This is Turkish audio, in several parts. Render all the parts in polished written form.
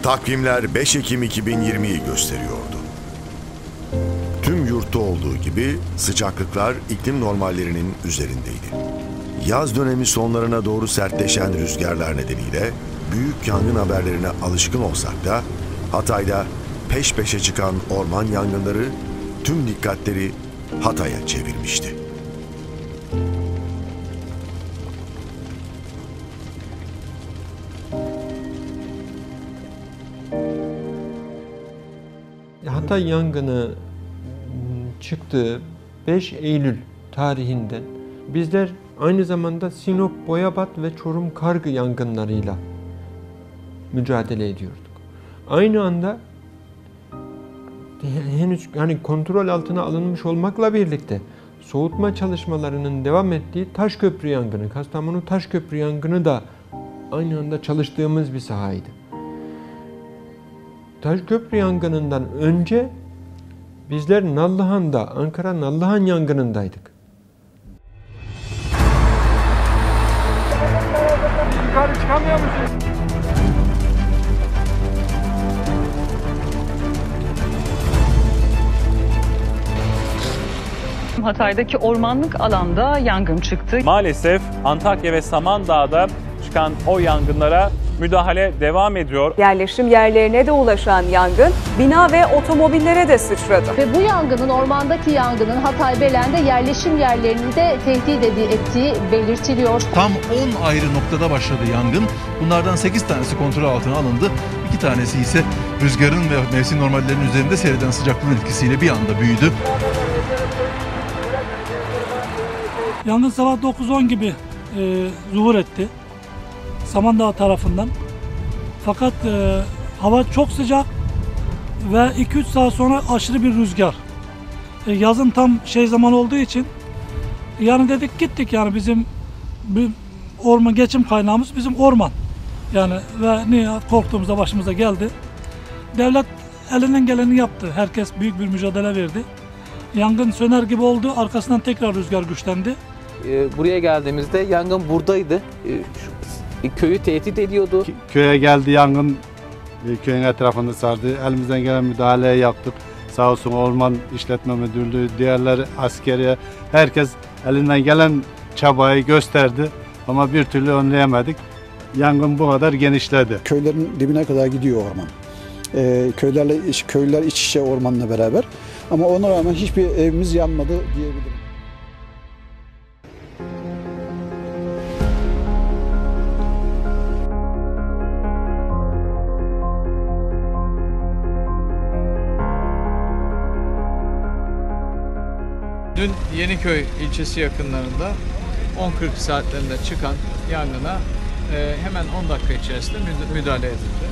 Takvimler 5 Ekim 2020'yi gösteriyordu. Tüm yurtta olduğu gibi sıcaklıklar iklim normallerinin üzerindeydi. Yaz dönemi sonlarına doğru sertleşen rüzgarlar nedeniyle büyük yangın haberlerine alışkın olsak da Hatay'da peş peşe çıkan orman yangınları tüm dikkatleri Hatay'a çevirmişti. Hatay yangını çıktığı 5 Eylül tarihinden bizler aynı zamanda Sinop, Boyabat ve Çorum Kargı yangınlarıyla mücadele ediyorduk. Aynı anda henüz kontrol altına alınmış olmakla birlikte soğutma çalışmalarının devam ettiği Taşköprü yangını, Kastamonu Taşköprü yangını da aynı anda çalıştığımız bir sahaydı. Taşköprü yangınından önce bizler Nallıhan'da, Ankara Nallıhan yangınındaydık. Yukarı çıkamıyor musunuz? Hatay'daki ormanlık alanda yangın çıktı. Maalesef Antakya ve Samandağ'da çıkan o yangınlara müdahale devam ediyor. Yerleşim yerlerine de ulaşan yangın bina ve otomobillere de sıçradı. Ve bu yangının, ormandaki yangının Hatay Belen'de yerleşim yerlerini de tehdit ettiği belirtiliyor. Tam 10 ayrı noktada başladı yangın. Bunlardan 8 tanesi kontrol altına alındı. 2 tanesi ise rüzgarın ve mevsim normallerinin üzerinde seyreden sıcaklığın etkisiyle bir anda büyüdü. Yangın sabah 9-10 gibi zuhur etti Samandağ tarafından. Fakat hava çok sıcak ve 2-3 saat sonra aşırı bir rüzgar. Yazın tam zaman olduğu için yani dedik gittik, yani bizim orman geçim kaynağımız bizim orman. Yani ve niye korktuğumuzda başımıza geldi. Devlet elinden geleni yaptı. Herkes büyük bir mücadele verdi. Yangın söner gibi oldu. Arkasından tekrar rüzgar güçlendi. Buraya geldiğimizde yangın buradaydı. Köyü tehdit ediyordu. Köye geldi yangın, köyün etrafını sardı. Elimizden gelen müdahaleyi yaptık. Sağ olsun Orman İşletme Müdürlüğü, diğerleri askeriye, herkes elinden gelen çabayı gösterdi. Ama bir türlü önleyemedik. Yangın bu kadar genişledi. Köylerin dibine kadar gidiyor orman. Köylüler iç içe ormanla beraber. Ama ona rağmen hiçbir evimiz yanmadı diyebilirim. Dün Yeniköy ilçesi yakınlarında 10:40 saatlerinde çıkan yangına hemen 10 dakika içerisinde müdahale edildi.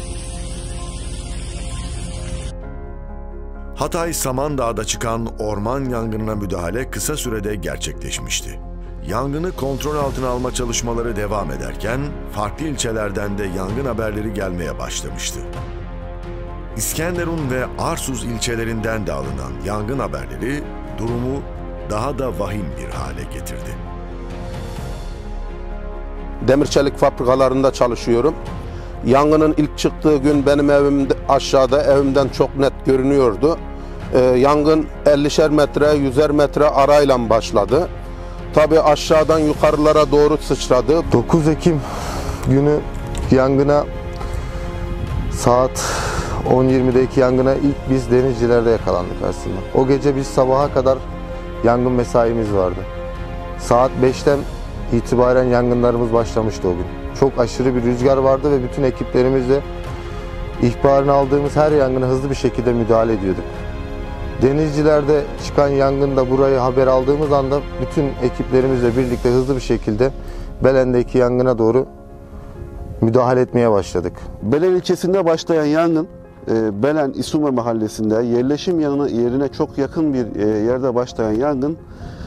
Hatay Samandağ'da çıkan orman yangınına müdahale kısa sürede gerçekleşmişti. Yangını kontrol altına alma çalışmaları devam ederken farklı ilçelerden de yangın haberleri gelmeye başlamıştı. İskenderun ve Arsuz ilçelerinden de alınan yangın haberleri durumu daha da vahim bir hale getirdi. Demir çelik fabrikalarında çalışıyorum. Yangının ilk çıktığı gün benim evim aşağıda, evimden çok net görünüyordu. Yangın 50'şer metre, 100'er metre arayla başladı. Tabii aşağıdan yukarılara doğru sıçradı. 9 Ekim günü yangına saat 10.20'deki yangına ilk biz Denizciler'de yakalandık aslında. O gece biz sabaha kadar yangın mesaimiz vardı. Saat 5'ten itibaren yangınlarımız başlamıştı o gün. Çok aşırı bir rüzgar vardı ve bütün ekiplerimizle ihbarını aldığımız her yangına hızlı bir şekilde müdahale ediyorduk. Denizciler'de çıkan yangında burayı haber aldığımız anda bütün ekiplerimizle birlikte hızlı bir şekilde Belen'deki yangına doğru müdahale etmeye başladık. Belen ilçesinde başlayan yangın Belen İsume mahallesinde yerleşim yerine çok yakın bir yerde başlayan yangın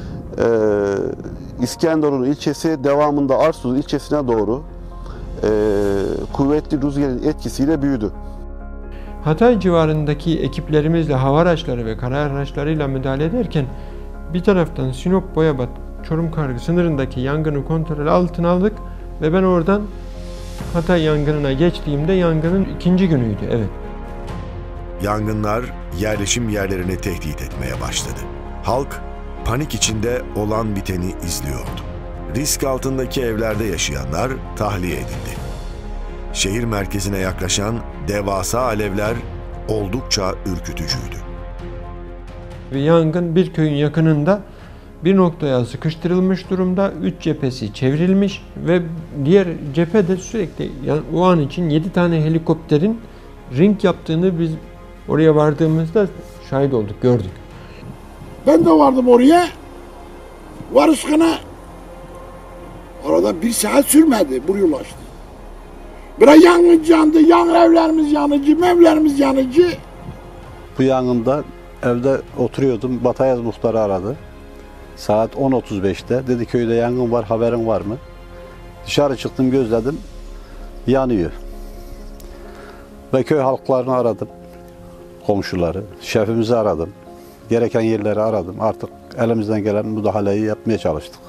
İskenderun ilçesi devamında Arsuz ilçesine doğru kuvvetli rüzgarın etkisiyle büyüdü. Hatay civarındaki ekiplerimizle hava araçları ve kara araçlarıyla müdahale ederken bir taraftan Sinop, Boyabat, Çorum Kargı sınırındaki yangını kontrol altına aldık ve ben oradan Hatay yangınına geçtiğimde yangının 2. günüydü. Evet. Yangınlar yerleşim yerlerini tehdit etmeye başladı. Halk panik içinde olan biteni izliyordu. Risk altındaki evlerde yaşayanlar tahliye edildi. Şehir merkezine yaklaşan devasa alevler oldukça ürkütücüydü. Yangın bir köyün yakınında bir noktaya sıkıştırılmış durumda, 3 cephesi çevrilmiş ve diğer cephede sürekli, yani o an için 7 tane helikopterin ring yaptığını biz oraya vardığımızda şahit olduk, gördük. Ben de vardım oraya. Varışkana orada 1 saat sürmedi, buraya ulaştı. Biraz yangın yandı, yan evlerimiz yanıcı, mevlerimiz yanıcı. Bu yangında evde oturuyordum, Batayaz muhtarı aradı. Saat 10.35'te dedi köyde yangın var, haberin var mı? Dışarı çıktım, gözledim, yanıyor. Ve köy halklarını aradım, komşuları, şefimizi aradım. Gereken yerleri aradım. Artık elimizden gelen müdahaleyi yapmaya çalıştık.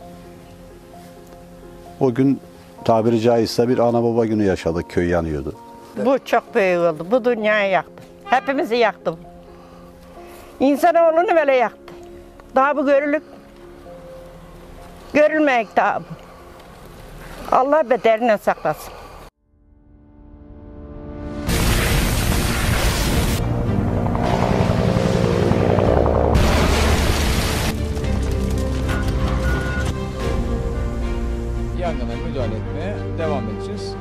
O gün tabiri caizse bir ana baba günü yaşadık, köy yanıyordu. Bu çok büyük oldu, bu dünyayı yaktı. Hepimizi yaktı. İnsanoğlunu böyle yaktı. Daha bu görülmeyek daha bu. Allah beterinden saklasın. Yangına müdahale etmeye devam edeceğiz.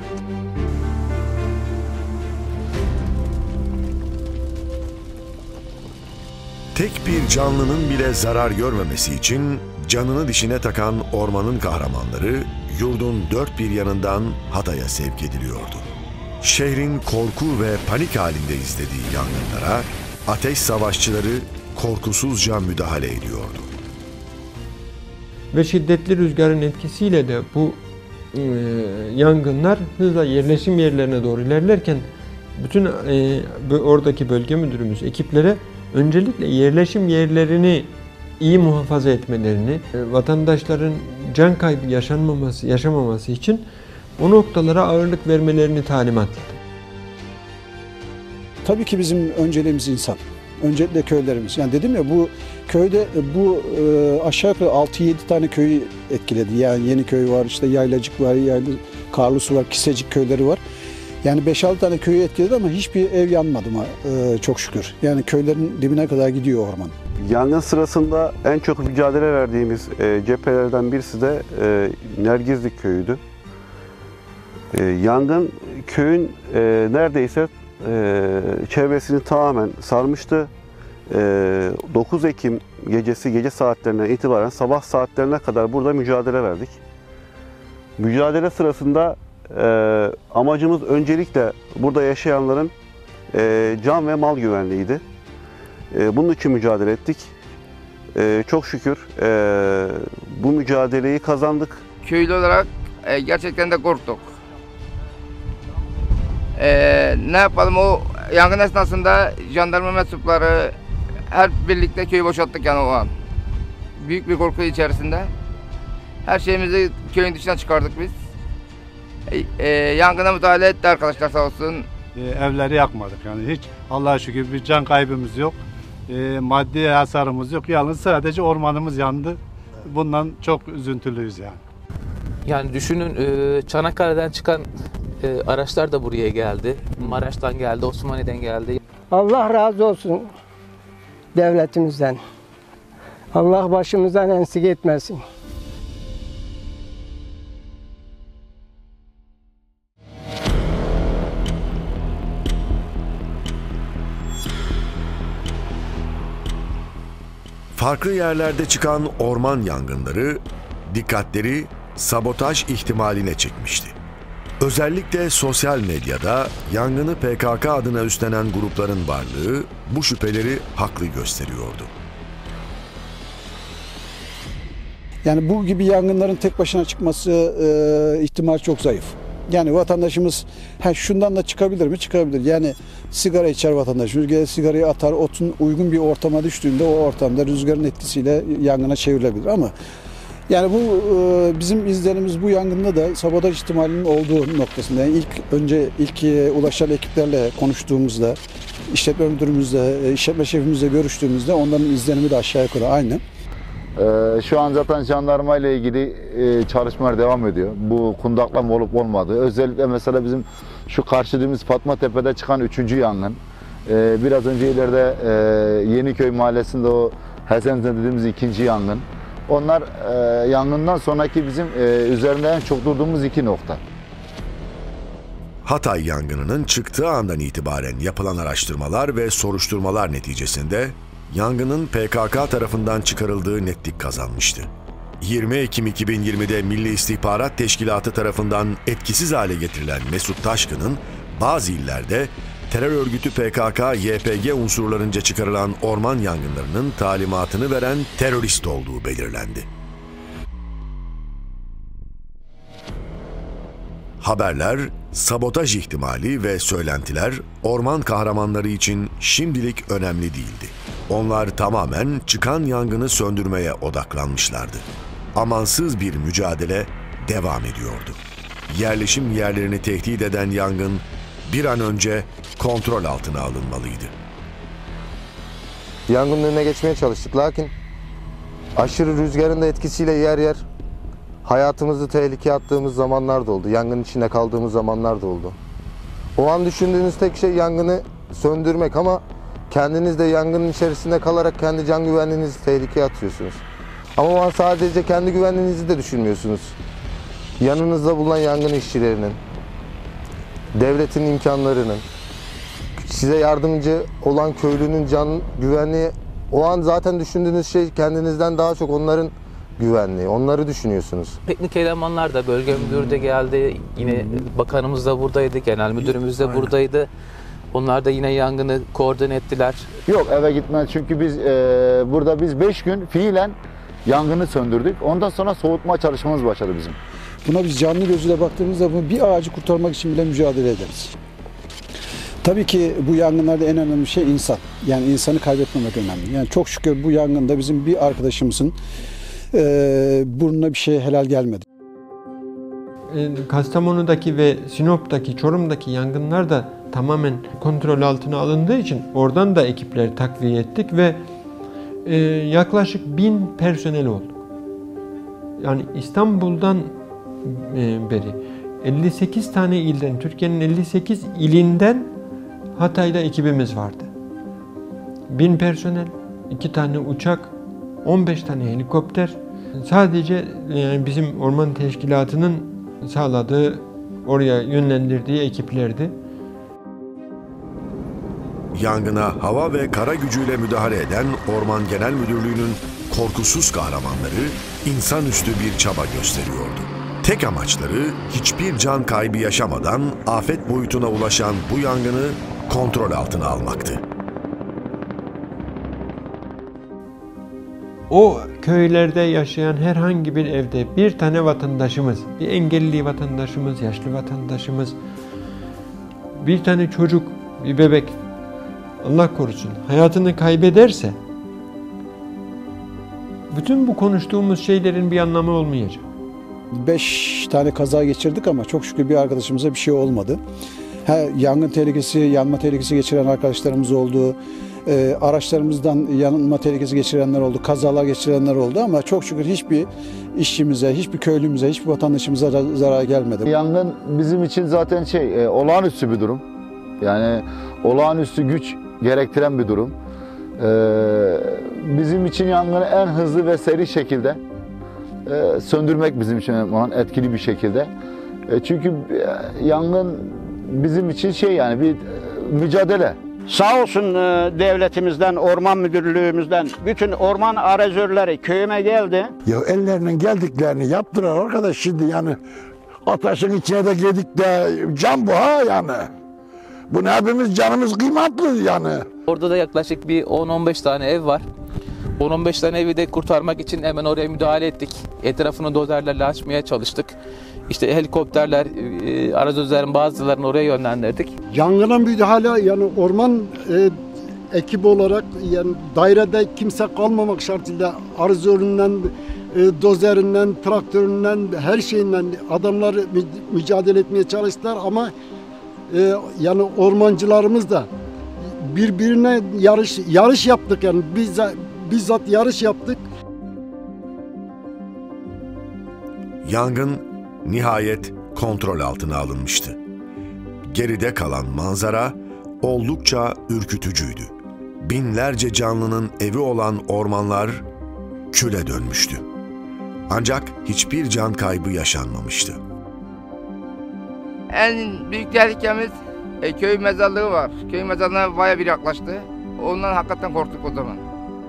Tek bir canlının bile zarar görmemesi için canını dişine takan ormanın kahramanları yurdun dört bir yanından Hatay'a sevk ediliyordu. Şehrin korku ve panik halinde izlediği yangınlara ateş savaşçıları korkusuzca müdahale ediyordu. Ve şiddetli rüzgarın etkisiyle de bu yangınlar hızla yerleşim yerlerine doğru ilerlerken bütün oradaki bölge müdürümüz ekiplere öncelikle yerleşim yerlerini iyi muhafaza etmelerini, vatandaşların can kaybı yaşamaması için o noktalara ağırlık vermelerini talimat etti. Tabii ki bizim önceliğimiz insan. Öncelikle köylerimiz. Yani dedim ya, bu köyde aşağı yukarı 6-7 tane köyü etkiledi. Yani Yeniköy var, işte Yaylacık var, Karlısu var, Kisecik köyleri var. Yani 5-6 tane köyü etkiledi ama hiçbir ev yanmadı çok şükür. Yani köylerin dibine kadar gidiyor orman. Yangın sırasında en çok mücadele verdiğimiz cephelerden birisi de Nergizlik köyüydü. Yangın köyün neredeyse çevresini tamamen sarmıştı. 9 Ekim gece saatlerinden itibaren sabah saatlerine kadar burada mücadele verdik. Mücadele sırasında amacımız öncelikle burada yaşayanların can ve mal güvenliğiydi. Bunun için mücadele ettik. Çok şükür bu mücadeleyi kazandık. Köylü olarak gerçekten de korktuk. Ne yapalım, o yangın esnasında jandarma mensupları her birlikte köyü boşalttık yani o an. Büyük bir korku içerisinde. Her şeyimizi köyün dışına çıkardık biz. Yangına müdahale etti arkadaşlar sağ olsun. Evleri yakmadık yani hiç, Allah'a şükür bir can kaybımız yok. Maddi hasarımız yok. Yalnız sadece ormanımız yandı. Bundan çok üzüntülüyüz yani. Yani düşünün, Çanakkale'den çıkan araçlar da buraya geldi. Maraş'tan geldi, Osmaniye'den geldi. Allah razı olsun devletimizden. Allah başımızdan eksik etmesin. Farklı yerlerde çıkan orman yangınları dikkatleri sabotaj ihtimaline çekmişti. Özellikle sosyal medyada yangını PKK adına üstlenen grupların varlığı bu şüpheleri haklı gösteriyordu. Yani bu gibi yangınların tek başına çıkması ihtimali çok zayıf. Yani vatandaşımız şundan da çıkabilir mi? Çıkabilir. Yani sigara içer vatandaşımız, sigarayı atar, otun uygun bir ortama düştüğünde o ortamda rüzgarın etkisiyle yangına çevrilebilir. Ama Yani bu bizim izlerimiz bu yangında da sabotaj ihtimalinin olduğu noktasında. Yani ilk ulaşan ekiplerle konuştuğumuzda, işletme müdürümüzle, işletme şefimizle görüştüğümüzde onların izlenimi de aşağı yukarı aynı. Şu an zaten jandarma ile ilgili çalışmalar devam ediyor. Bu kundaklama olup olmadığı. Özellikle mesela bizim şu karşıdığımız Fatma Tepe'de çıkan 3. yangın. Biraz önce ileride Yeniköy mahallesinde o Hezenze dediğimiz 2. yangın. Onlar yangından sonraki bizim üzerinde en çok durduğumuz 2 nokta. Hatay yangınının çıktığı andan itibaren yapılan araştırmalar ve soruşturmalar neticesinde yangının PKK tarafından çıkarıldığı netlik kazanmıştı. 20 Ekim 2020'de Milli İstihbarat Teşkilatı tarafından etkisiz hale getirilen Mesut Taşkın'ın bazı illerde terör örgütü PKK-YPG unsurlarınca çıkarılan orman yangınlarının talimatını veren terörist olduğu belirlendi. Haberler, sabotaj ihtimali ve söylentiler orman kahramanları için şimdilik önemli değildi. Onlar tamamen çıkan yangını söndürmeye odaklanmışlardı. Amansız bir mücadele devam ediyordu. Yerleşim yerlerini tehdit eden yangın bir an önce kontrol altına alınmalıydı. Yangının önüne geçmeye çalıştık lakin aşırı rüzgarın da etkisiyle yer yer hayatımızı tehlikeye attığımız zamanlar da oldu. Yangının içinde kaldığımız zamanlar da oldu. O an düşündüğünüz tek şey yangını söndürmek ama kendiniz de yangının içerisinde kalarak kendi can güvenliğinizi tehlikeye atıyorsunuz. Ama o an sadece kendi güvenliğinizi de düşünmüyorsunuz. Yanınızda bulunan yangın işçilerinin, devletin imkanlarının, size yardımcı olan köylünün can güvenliği, o an zaten düşündüğünüz şey kendinizden daha çok onların güvenliği. Onları düşünüyorsunuz. Teknik elemanlar da, bölge müdürü de geldi. Yine bakanımız da buradaydı, genel müdürümüz de buradaydı. Onlar da yine yangını koordine ettiler. Yok, eve gitmez çünkü biz burada 5 gün fiilen yangını söndürdük. Ondan sonra soğutma çalışmamız başladı bizim. Buna biz canlı gözüyle baktığımızda bir ağacı kurtarmak için bile mücadele ederiz. Tabii ki bu yangınlarda en önemli şey insan. Yani insanı kaybetmemek önemli. Yani çok şükür bu yangında bizim bir arkadaşımızın burnuna bir şey helal gelmedi. Kastamonu'daki ve Sinop'taki, Çorum'daki yangınlar da tamamen kontrol altına alındığı için oradan da ekipleri takviye ettik ve yaklaşık 1000 personel oldu. Yani İstanbul'dan beri 58 tane ilden, Türkiye'nin 58 ilinden Hatay'da ekibimiz vardı. 1000 personel, 2 tane uçak, 15 tane helikopter. Sadece yani bizim orman teşkilatının sağladığı, oraya yönlendirdiği ekiplerdi. Yangına hava ve kara gücüyle müdahale eden Orman Genel Müdürlüğü'nün korkusuz kahramanları insanüstü bir çaba gösteriyordu. Tek amaçları hiçbir can kaybı yaşamadan afet boyutuna ulaşan bu yangını kontrol altına almaktı. O köylerde yaşayan herhangi bir evde bir tane vatandaşımız, bir engelli vatandaşımız, yaşlı vatandaşımız, bir tane çocuk, bir bebek, Allah korusun, hayatını kaybederse bütün bu konuştuğumuz şeylerin bir anlamı olmayacak. 5 tane kaza geçirdik ama çok şükür bir arkadaşımıza bir şey olmadı. Yangın tehlikesi, yanma tehlikesi geçiren arkadaşlarımız oldu. Araçlarımızdan yanma tehlikesi geçirenler oldu, kazalar geçirenler oldu ama çok şükür hiçbir işçimize, hiçbir köylümüze, hiçbir vatandaşımıza zarar gelmedi. Yangın bizim için zaten olağanüstü bir durum. Yani olağanüstü güç gerektiren bir durum. Bizim için yangını en hızlı ve seri şekilde söndürmek bizim için etkili bir şekilde. Çünkü yangın bizim için yani bir mücadele. Sağ olsun devletimizden, orman müdürlüğümüzden bütün orman arazörleri köyüme geldi. Ya ellerinden geldiklerini yaptılar arkadaş, şimdi yani ateşin içine de girdik de can bu yani. Bunu hepimiz canımız kıymetli yani. Orada da yaklaşık bir 10-15 tane ev var. 10-15 tane evi de kurtarmak için hemen oraya müdahale ettik. Etrafını dozerlerle açmaya çalıştık. İşte helikopterler, arazözlerin bazılarını oraya yönlendirdik. Yangına müdahale yani orman ekibi olarak yani dairede kimse kalmamak şartıyla arazöründen dozerinden, traktöründen, her şeyinden adamlar mücadele etmeye çalıştılar ama yani ormancılarımız da birbirine yarış yaptık yani bizzat yarış yaptık. Yangın nihayet kontrol altına alınmıştı. Geride kalan manzara oldukça ürkütücüydü. Binlerce canlının evi olan ormanlar küle dönmüştü. Ancak hiçbir can kaybı yaşanmamıştı. En büyük tehlikemiz köy mezarlığı var. Köy mezarlığına bayağı bir yaklaştı. Ondan hakikaten korktuk o zaman.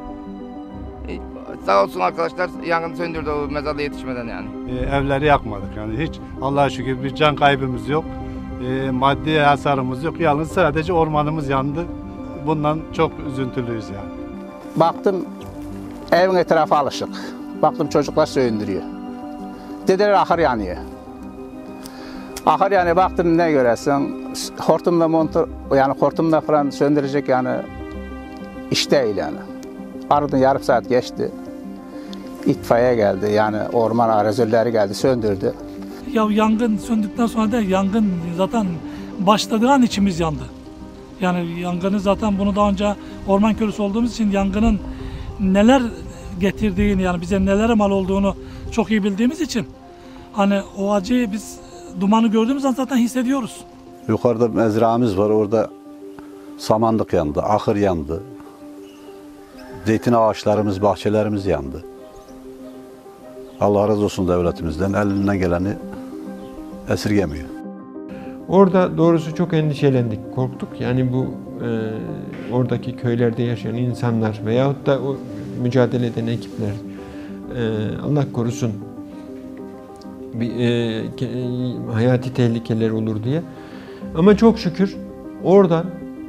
Sağ olsun arkadaşlar yangını söndürdü o mezarlığa yetişmeden yani. Evleri yakmadık yani hiç. Allah'a şükür bir can kaybımız yok. Maddi hasarımız yok. Yalnız sadece ormanımız yandı. Bundan çok üzüntülüyüz yani. Baktım evin etrafı alışık. Baktım çocuklar söndürüyor. Dediler ahır yanıyor. Ahır yanıyor baktım ne göresin. Hortumla falan söndürecek yani iş değil yani. Aradan yarım saat geçti. İtfaiye geldi yani orman arazörleri geldi söndürdü. Ya yangın söndükten sonra da yangın zaten başladığı an içimiz yandı. Yani yangını zaten bunu daha önce orman köylüsü olduğumuz için yangının neler getirdiğini yani bize nelere mal olduğunu çok iyi bildiğimiz için hani o acıyı biz dumanı gördüğümüz an zaten hissediyoruz. Yukarıda mezrağımız var, orada samanlık yandı, ahır yandı. Zeytin ağaçlarımız, bahçelerimiz yandı. Allah razı olsun devletimizden, elinden geleni esirgemiyor. Orada doğrusu çok endişelendik, korktuk. Yani bu oradaki köylerde yaşayan insanlar veyahut da o mücadele eden ekipler Allah korusun hayati tehlikeler olur diye. Ama çok şükür orada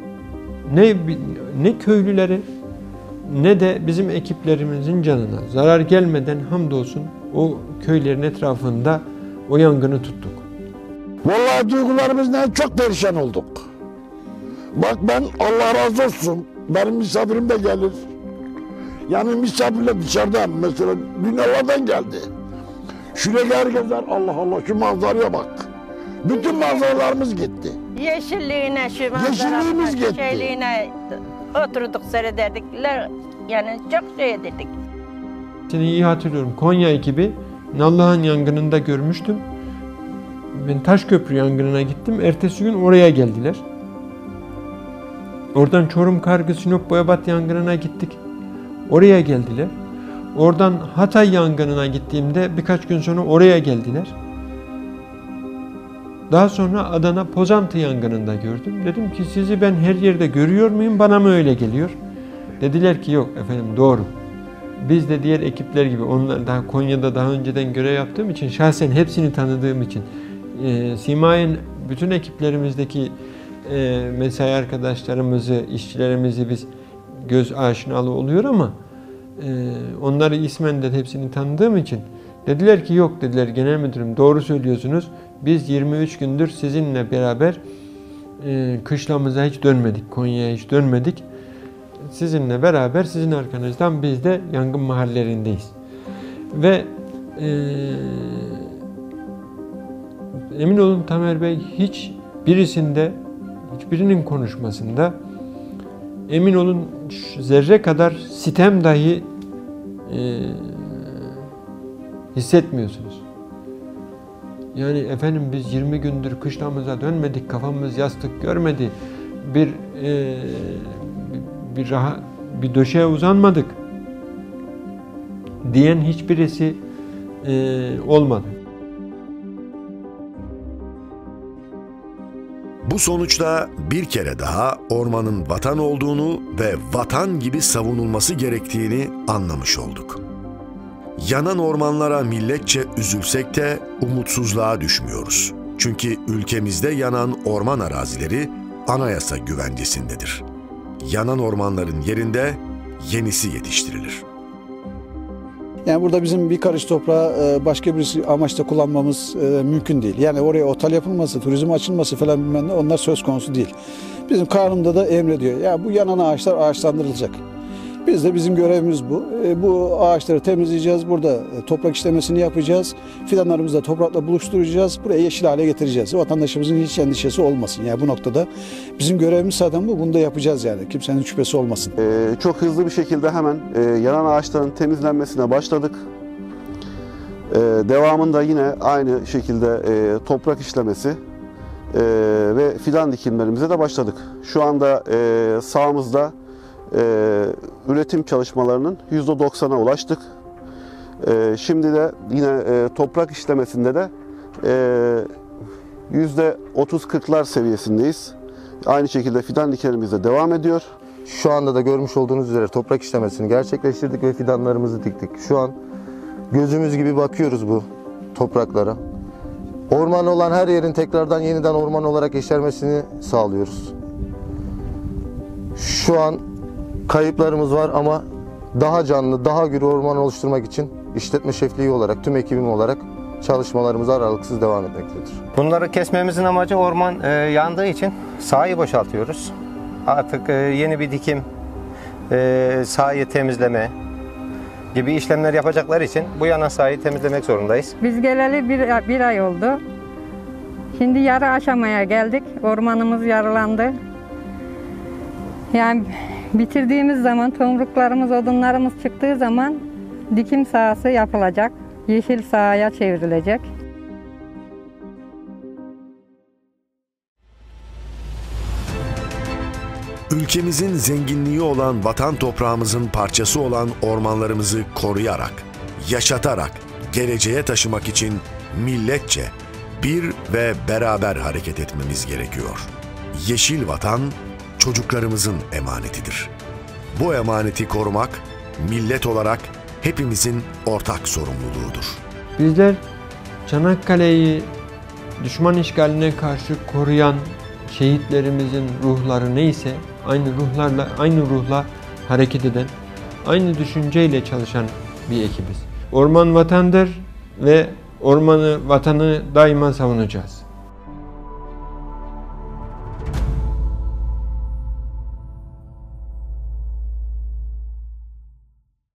ne köylüleri ne de bizim ekiplerimizin canına zarar gelmeden hamdolsun o köylerin etrafında o yangını tuttuk. Vallahi duygularımızdan çok perişan olduk. Bak ben Allah razı olsun benim misafirim de gelir. Yani misafirler dışarıdan mesela dünyalardan geldi. Şuraya herkesler Allah Allah şu manzaraya bak. Bütün manzaralarımız gitti. Yeşilliğine şu manzaramız gitti. Şeyliğine oturduk seyrederdik. Yani çok şey dedik. Seni iyi hatırlıyorum. Konya ekibi Nallıhan yangınında görmüştüm. Ben Taşköprü yangınına gittim. Ertesi gün oraya geldiler. Oradan Çorum, Kargı, Sinop, Boyabat yangınına gittik. Oraya geldiler. Oradan Hatay yangınına gittiğimde birkaç gün sonra oraya geldiler. Daha sonra Adana Pozantı yangınında gördüm. Dedim ki sizi ben her yerde görüyor muyum? Bana mı öyle geliyor? Dediler ki yok efendim doğru. Biz de diğer ekipler gibi onlar daha Konya'da daha önceden görev yaptığım için şahsen hepsini tanıdığım için Simay'ın bütün ekiplerimizdeki mesai arkadaşlarımızı, işçilerimizi biz göz aşinalı oluyor ama onları ismen de hepsini tanıdığım için dediler ki yok dediler genel müdürüm doğru söylüyorsunuz. Biz 23 gündür sizinle beraber kışlamıza hiç dönmedik, Konya'ya hiç dönmedik. Sizinle beraber sizin arkanızdan biz de yangın mahallelerindeyiz. Ve emin olun Tamer Bey hiçbirinin konuşmasında emin olun zerre kadar sitem dahi hissetmiyorsunuz. Yani efendim biz 20 gündür kışlamıza dönmedik, kafamız yastık görmedi, bir döşeye uzanmadık diyen hiçbirisi olmadı. Bu sonuçta bir kere daha ormanın vatan olduğunu ve vatan gibi savunulması gerektiğini anlamış olduk. Yanan ormanlara milletçe üzülsek de umutsuzluğa düşmüyoruz. Çünkü ülkemizde yanan orman arazileri anayasa güvencesindedir. Yanan ormanların yerinde yenisi yetiştirilir. Yani burada bizim bir karış toprağı başka bir amaçla kullanmamız mümkün değil. Yani oraya otel yapılması, turizm açılması falan bilmem ne onlar söz konusu değil. Bizim kanunda da emrediyor. Ya bu yanan ağaçlar ağaçlandırılacak. Biz de bizim görevimiz bu. Bu ağaçları temizleyeceğiz. Burada toprak işlemesini yapacağız. Fidanlarımızı da toprakla buluşturacağız. Buraya yeşil hale getireceğiz. Vatandaşımızın hiç endişesi olmasın. Yani bu noktada bizim görevimiz zaten bu. Bunu da yapacağız yani. Kimsenin şüphesi olmasın. Çok hızlı bir şekilde hemen yanan ağaçların temizlenmesine başladık. Devamında yine aynı şekilde toprak işlemesi ve fidan dikimlerimize de başladık. Şu anda sahamızda üretim çalışmalarının %90'a ulaştık. Şimdi de yine toprak işlemesinde de %30-40'lar seviyesindeyiz. Aynı şekilde fidan dikimlerimiz de devam ediyor. Şu anda da görmüş olduğunuz üzere toprak işlemesini gerçekleştirdik ve fidanlarımızı diktik. Şu an gözümüz gibi bakıyoruz bu topraklara. Orman olan her yerin tekrardan yeniden orman olarak yeşermesini sağlıyoruz. Şu an kayıplarımız var ama daha canlı, daha gür orman oluşturmak için işletme şefliği olarak, tüm ekibim olarak çalışmalarımız aralıksız devam etmektedir. Bunları kesmemizin amacı orman yandığı için sahayı boşaltıyoruz. Artık yeni bir dikim, sahayı temizleme gibi işlemler yapacakları için bu yanan sahayı temizlemek zorundayız. Biz geleli bir ay oldu. Şimdi yarı aşamaya geldik. Ormanımız yarılandı. Yani bitirdiğimiz zaman, tomruklarımız, odunlarımız çıktığı zaman dikim sahası yapılacak. Yeşil sahaya çevrilecek. Ülkemizin zenginliği olan vatan toprağımızın parçası olan ormanlarımızı koruyarak, yaşatarak, geleceğe taşımak için milletçe bir ve beraber hareket etmemiz gerekiyor. Yeşil vatan çocuklarımızın emanetidir. Bu emaneti korumak millet olarak hepimizin ortak sorumluluğudur. Bizler Çanakkale'yi düşman işgaline karşı koruyan şehitlerimizin ruhları neyse aynı ruhla hareket eden, aynı düşünceyle çalışan bir ekibiz. Orman vatandır ve vatanı daima savunacağız.